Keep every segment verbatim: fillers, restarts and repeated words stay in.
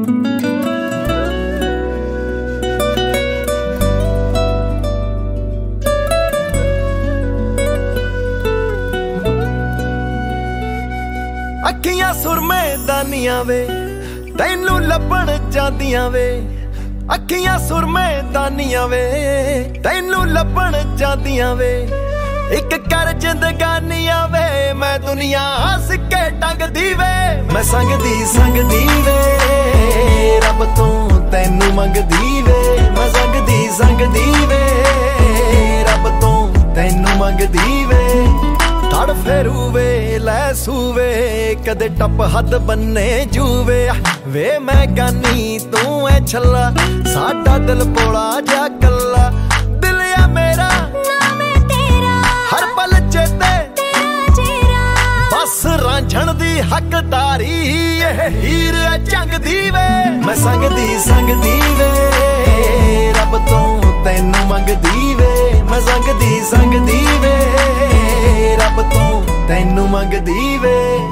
अखियां सुरमे दानियां वे तैनू लभण जांदियां वे, अखियां सुरमे दानियां वे तैनू लभण जांदियां वे। इक कर जिंदगानियां वे मैं दुनिया हस के टंगदी वे, मैं संगदी संगदी वे रब तो तैनू मंगदी वे, मैं संगदी संगदी वे रब तो तैनू मंगदी वे। तड़ फेरू वे लै सूवे कदे टप हद बन्ने जूवे, वे मैं गानी तू ऐ छला साडा दिल बोला जा कला। दिल या मेरा नाम है तेरा हर पल चेते तेरा चेहरा, बस रांझण दी हकदारी एह हीर ऐ चंगदी वे, मैं संगदी संगदी वे रब तो तैनू मंगदी वे, मैं संगदी संगदी वे रब तो तैनू मंगदी वे।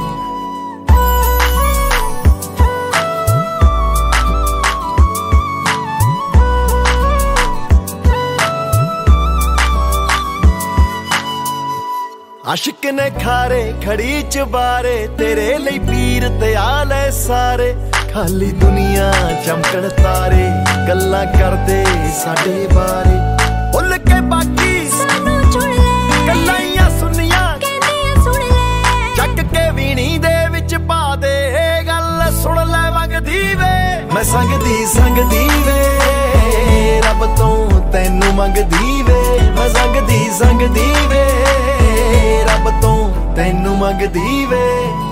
आशिक ने खारे खड़ी चबारे तेरे लिए पीर ते आले सारे, खाली दुनिया चमकण तारे गल्लां करदे साडे बारे। भुल के बाकी सानू चुन ले गल्लां सुनिया कहंदियां सुन ले, चक के वीणी दे विच पा दे गल सुन ले मंगदी वे, मैं संगदी संगदी वे रब तो तैनू मंगदी वे, मैं संगदी संगदी वे रब तो तैनू मंगदी वे।